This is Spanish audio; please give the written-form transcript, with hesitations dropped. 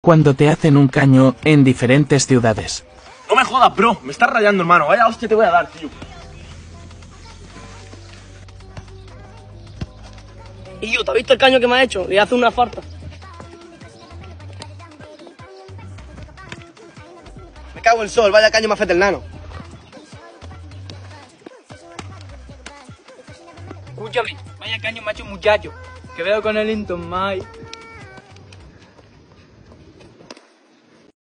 cuando te hacen un caño en diferentes ciudades. No me jodas, bro. Me estás rayando, hermano. Vaya hostia te voy a dar, tío. Y yo, ¿te has visto el caño que me ha hecho? Le hace una falta. Me cago en el sol, vaya caño más fete el nano. Escúchame, vaya caño macho muchacho, que veo con el Inton Mai.